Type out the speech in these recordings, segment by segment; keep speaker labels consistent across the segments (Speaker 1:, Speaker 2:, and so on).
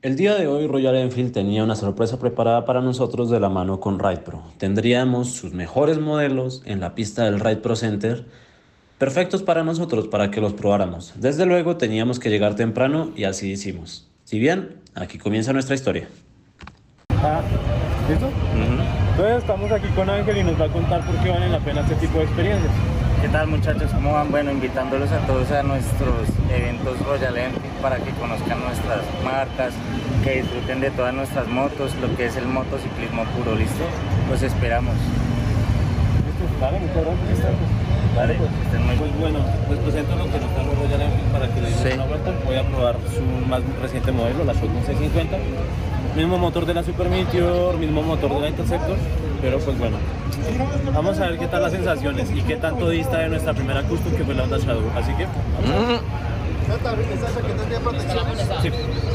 Speaker 1: El día de hoy Royal Enfield tenía una sorpresa preparada para nosotros de la mano con Ride Pro. Tendríamos sus mejores modelos en la pista del Ride Pro Center, perfectos para nosotros para que los probáramos. Desde luego teníamos que llegar temprano y así hicimos. Si bien, aquí comienza nuestra historia.
Speaker 2: Ah, ¿listo? Entonces estamos aquí con Ángel y nos va a contar por qué valen la pena este tipo de experiencias.
Speaker 3: ¿Qué tal, muchachos? ¿Cómo van? Bueno, invitándolos a todos a nuestros eventos Royal Enfield para que conozcan nuestras marcas, que disfruten de todas nuestras motos, lo que es el motociclismo puro, ¿listo? Los esperamos.
Speaker 2: ¿Listo? Vale, muchas gracias.
Speaker 3: Vale, estén muy
Speaker 2: Pues bueno, les presento lo que nos trajo Royal Enfield para que le den una vuelta. Voy a probar su más reciente modelo, la Shotgun 650. Mismo motor de la Super Meteor, mismo motor de la Interceptor, pero pues bueno, vamos a ver qué tal las sensaciones y qué tanto dista de nuestra primera custom que fue la Honda Shadow. Así que vamos a ver. Sí.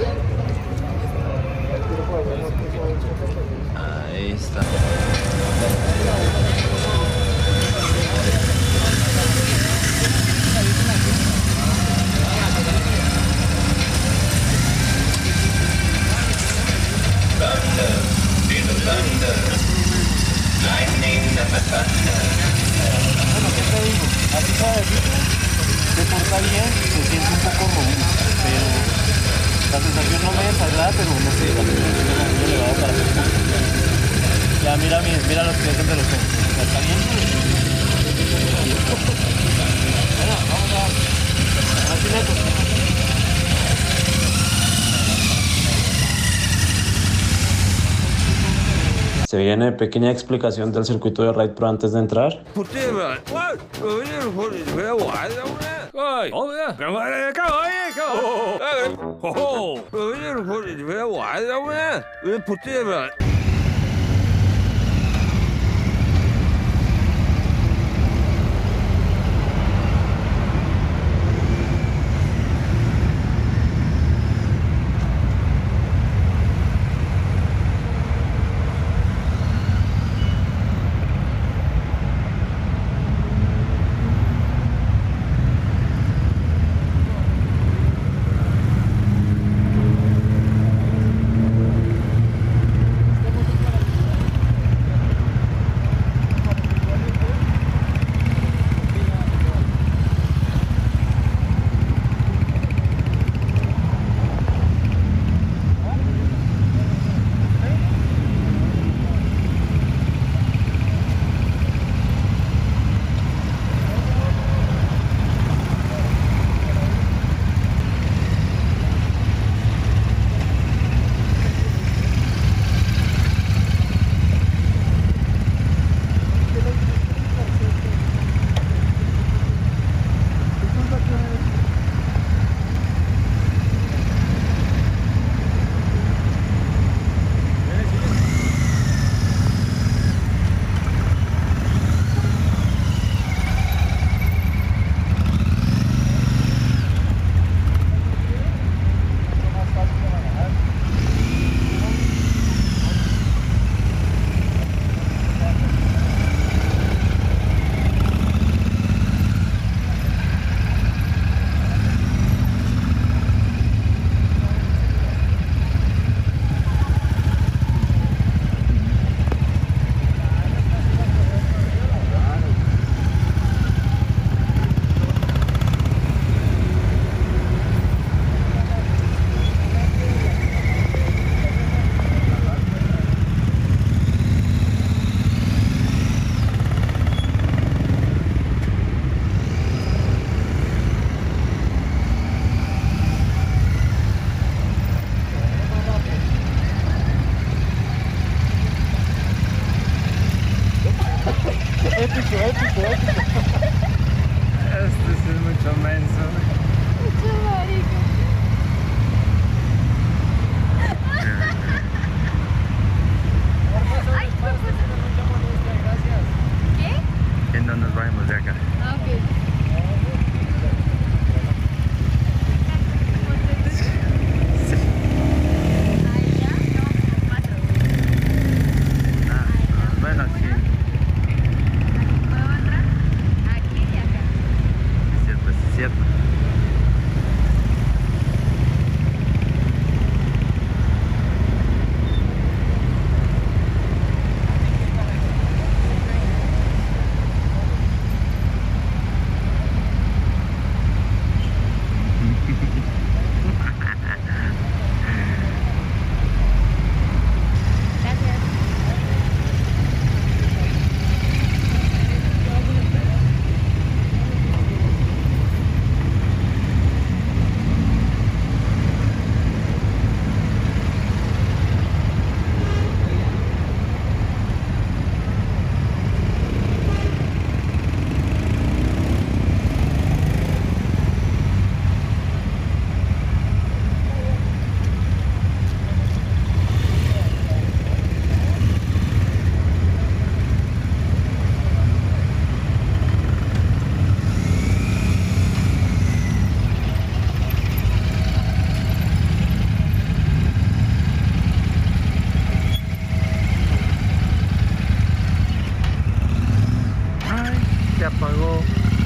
Speaker 1: Ahí está.
Speaker 2: Bueno, ¿qué te digo? Así suavecito, se porta bien, se siente un poco robusto, pero la sensación no me desagrada, pero no sé, la sensación es muy elevada para mí. Ya mira los clientes de los ojos. ¿Ya está bien? Bueno, vamos a ver neto.
Speaker 1: Se viene pequeña explicación del circuito de Ride Pro antes de entrar.
Speaker 4: 不对吧？我有点说你别玩了呢。哎，好的，干嘛呢？干嘛呀？干嘛？哎，哦，有点说你别玩了呢。不对吧？
Speaker 2: Épico, épico, épico.
Speaker 3: Este sí es mucho menso.
Speaker 5: Mucho marica. Ay, ¿qué pasa? ¿Qué?
Speaker 3: Que no nos vayamos de acá.
Speaker 5: Ah, ok. Ahí ya, no, 4.
Speaker 3: Bueno, sí,
Speaker 5: ¿Puedo entrar? Aquí y acá.
Speaker 3: es cierto, es cierto.
Speaker 6: se apagó.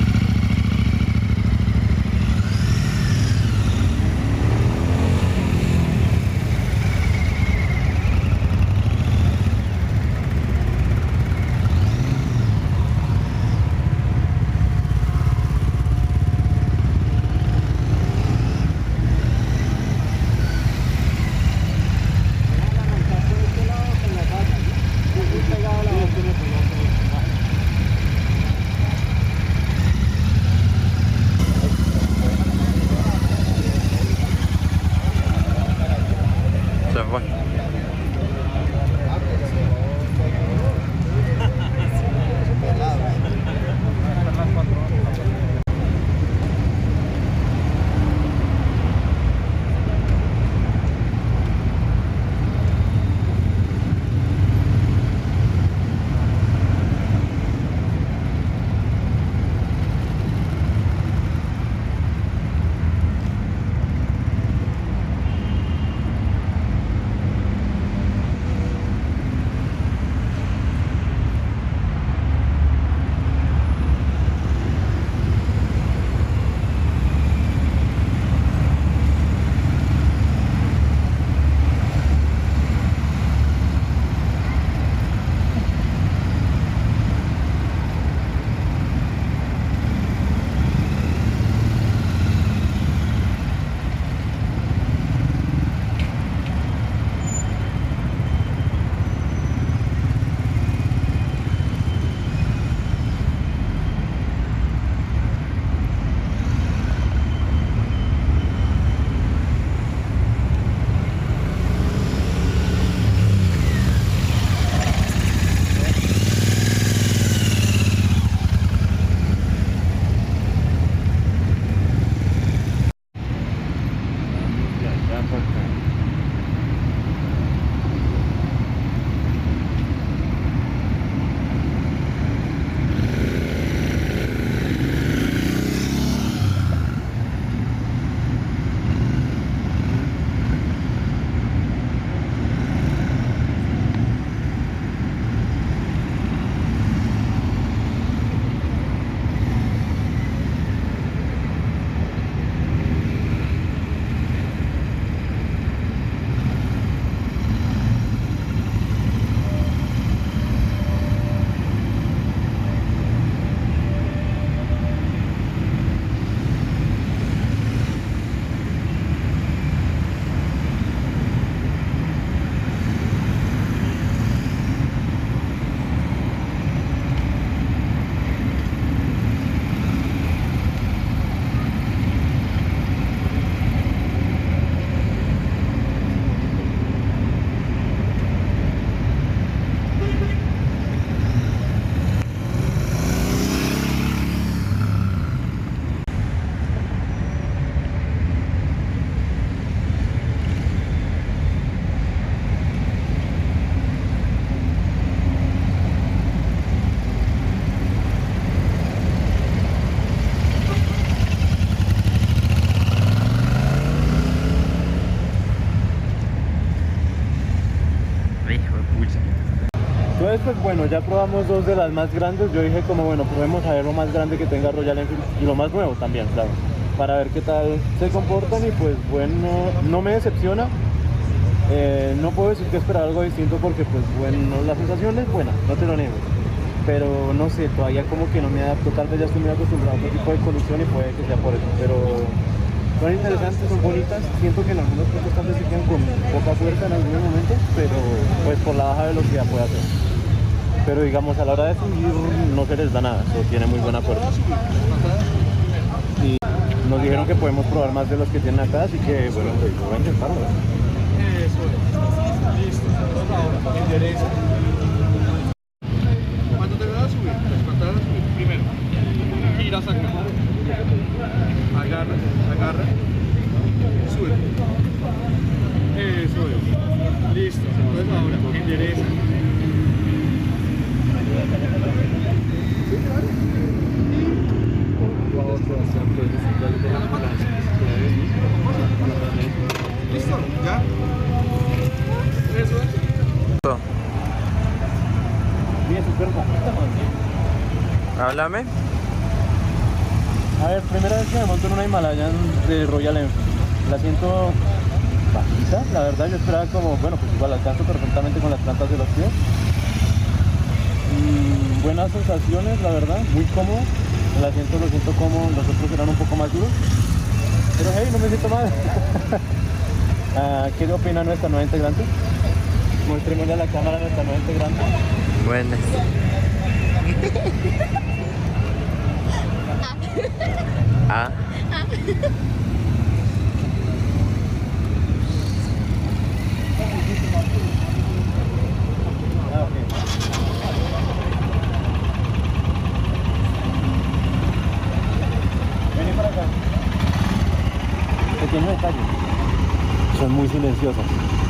Speaker 6: Se fue.
Speaker 2: Entonces, pues bueno, ya probamos dos de las más grandes. Yo dije como, bueno, probemos a ver lo más grande que tenga Royal Enfield y lo más nuevo también, claro, para ver qué tal se comportan y pues bueno, no me decepciona. No puedo decir que esperar algo distinto porque pues bueno, la sensación es buena, no te lo niego. Pero no sé, todavía como que no me adapto, tal vez ya estoy muy acostumbrado a otro tipo de conducción y puede que sea por eso. Pero son interesantes, son bonitas, siento que en algunos puntos tal vez se quedan con poca fuerza en algunos momentos, pero pues por la baja velocidad puede hacer. Pero digamos a la hora de subir no se les da nada, eso tiene muy buena fuerza. Y nos dijeron que podemos probar más de los que tienen acá, así que bueno, pues voy a intentarlo.
Speaker 6: Eso es. Listo. Ahora, endereza. Cuando te vas a subir, pues cuando te vas a subir, primero, giras acá. Agarra. Sube. Eso es. Listo. Entonces ahora, endereza. Listo, ya. Eso es.
Speaker 2: Bien, súper poquita, man.
Speaker 7: Háblame.
Speaker 2: A ver, primera vez que me monto en una Himalayan de Royal Enfield. La siento bajita, la verdad. Yo esperaba como, bueno, pues igual alcanzo perfectamente con las plantas de los pies. Buenas sensaciones, la verdad, muy cómodo. El asiento lo siento cómodo, los otros eran un poco más duros. Pero hey, no me siento mal. ¿Qué opina nuestra nueva integrante? Muéstrémosle a la cámara nuestra nueva integrante.
Speaker 7: Buenas. Ah.
Speaker 2: Vení para acá. Pequeño detalle. Son muy silenciosas.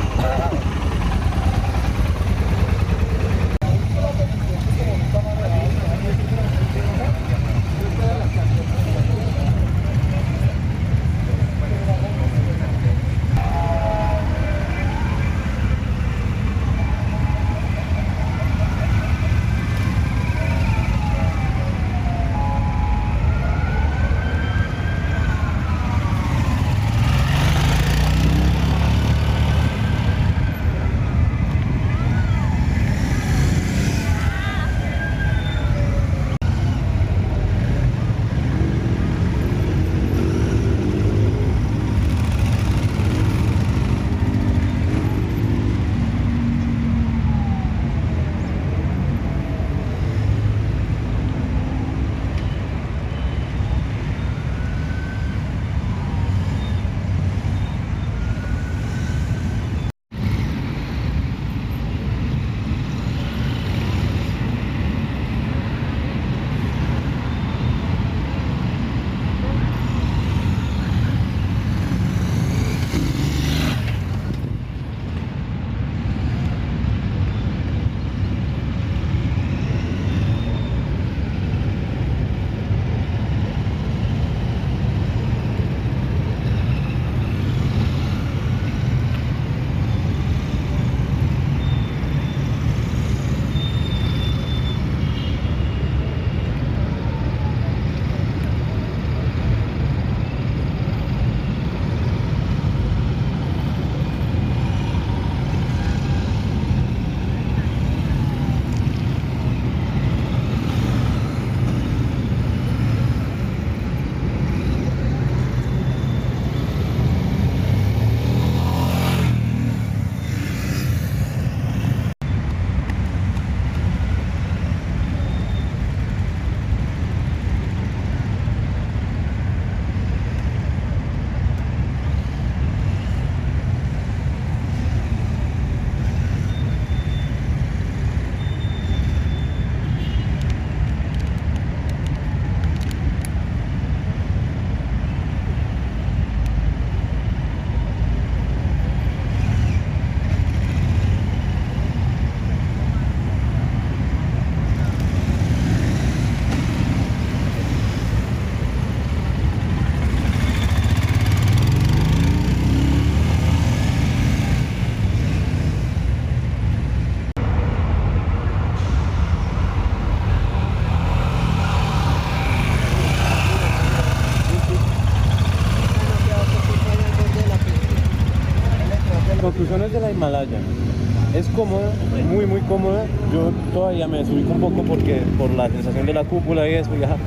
Speaker 2: Conclusiones de la Himalaya. Es cómoda, muy cómoda. Yo todavía me desubico un poco porque por la sensación de la cúpula y eso, ya.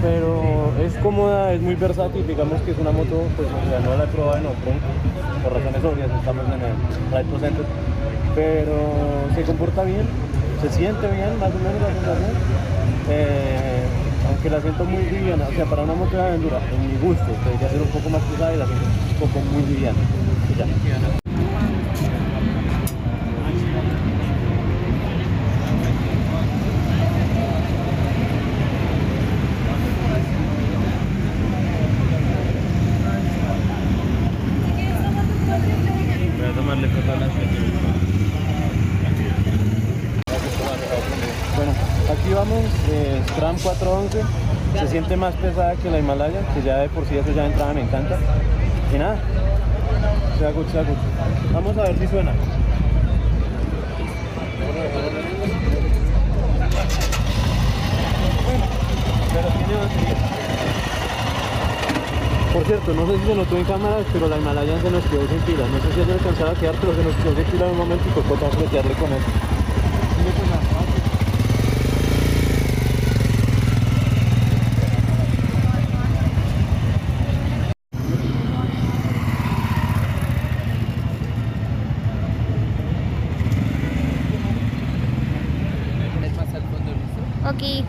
Speaker 2: Pero es cómoda, es muy versátil. Digamos que es una moto, pues o sea, no la he probado en otro, por razones obvias, estamos en el Ride Pro Center. Pero se comporta bien, se siente bien, más o menos la sensación. Aunque la siento muy liviana, o sea, para una moto de aventura, en mi gusto, debería ser un poco más pesada y la siento un poco muy liviana. Y ya. Voy a tomarle foto a la Bueno, aquí vamos, Stram 411, se siente más pesada que la Himalaya, que ya de por sí eso ya de entrada me encanta. Y nada, sea good. Vamos a ver si suena. Bueno, cierto, no sé si se notó en cámaras, pero la Himalayan se nos quedó sin pila. No sé si ya alcanzaba a quedar, pero se nos quedó sin pila en un momento y tocó tranquetearle con eso.
Speaker 5: Ok.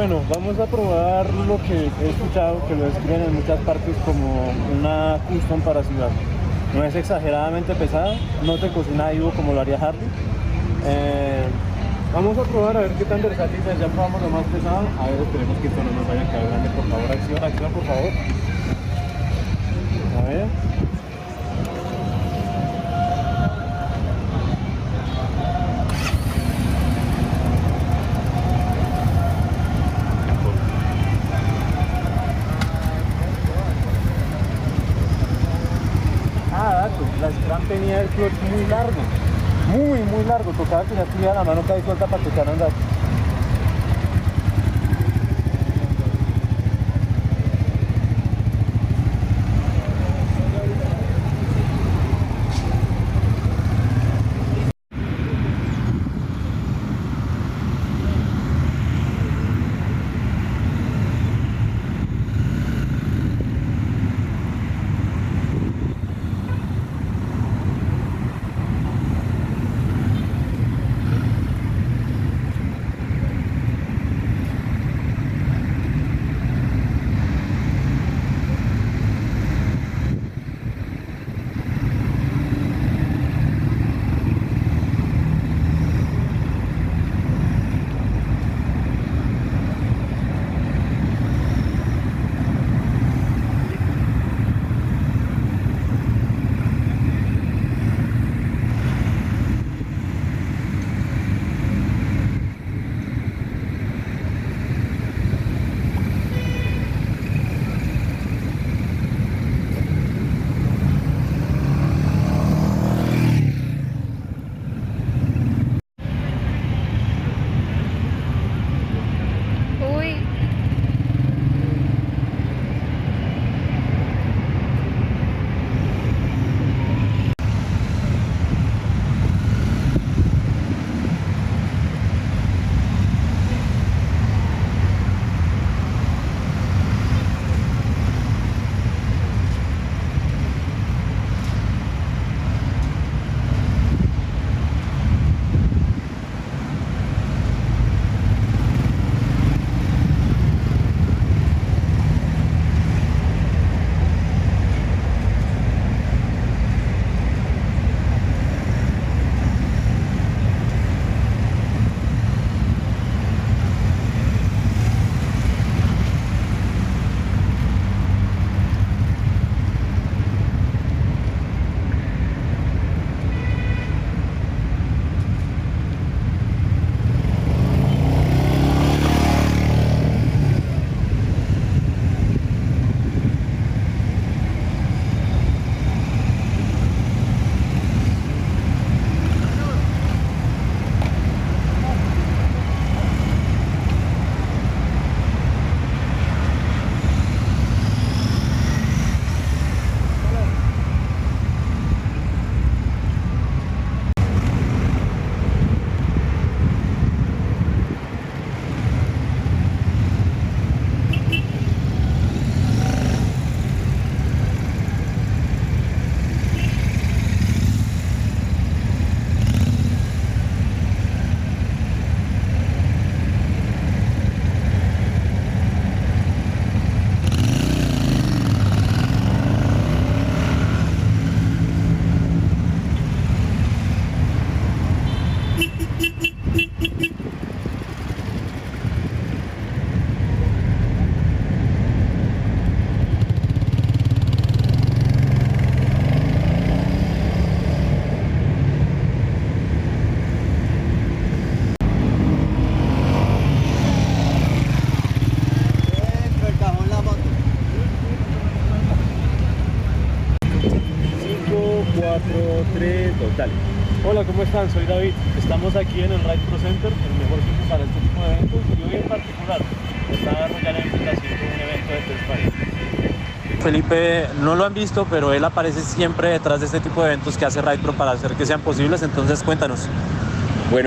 Speaker 2: bueno, vamos a probar lo que he escuchado, que lo describen en muchas partes como una custom para ciudad. No es exageradamente pesada, no te cocina vivo como lo haría Harley. Vamos a probar a ver qué tan versátil es. Ya probamos lo más pesado. A ver, esperemos que esto no nos vaya a quedar grande. Por favor, acción, por favor. A ver. La Scram tenía el clutch muy largo, muy largo, tocaba que ya estuviera la mano casi suelta para que echara a andar. Dale. Hola, ¿cómo están? Soy David. Estamos aquí en el Ride Pro Center, el mejor sitio para este tipo de eventos. Y hoy en particular está Royal Enfield haciendo un evento de test ride.
Speaker 1: Felipe no lo han visto, pero él aparece siempre detrás de este tipo de eventos que hace Ride Pro para hacer que sean posibles. Entonces cuéntanos.
Speaker 7: Bueno,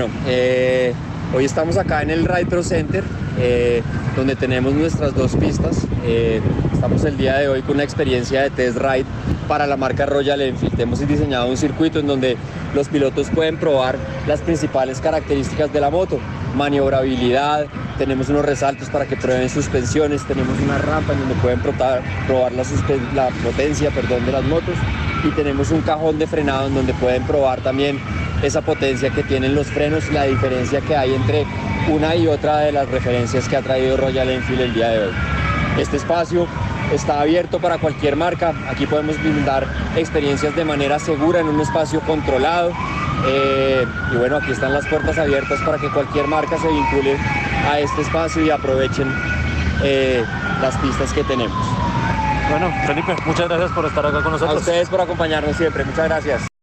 Speaker 7: hoy estamos acá en el Ride Pro Center, donde tenemos nuestras dos pistas. Estamos el día de hoy con una experiencia de test ride para la marca Royal Enfield. Hemos diseñado un circuito en donde los pilotos pueden probar las principales características de la moto. maniobrabilidad, tenemos unos resaltos para que prueben suspensiones, tenemos una rampa en donde pueden probar la potencia de las motos, y tenemos un cajón de frenado en donde pueden probar también esa potencia que tienen los frenos y la diferencia que hay entre una y otra de las referencias que ha traído Royal Enfield el día de hoy. Este espacio está abierto para cualquier marca, aquí podemos brindar experiencias de manera segura en un espacio controlado, y bueno, aquí están las puertas abiertas para que cualquier marca se vincule a este espacio y aprovechen las pistas que tenemos.
Speaker 2: Bueno, Felipe, muchas gracias por estar acá con
Speaker 7: A
Speaker 2: nosotros.
Speaker 7: ustedes por acompañarnos siempre, muchas gracias.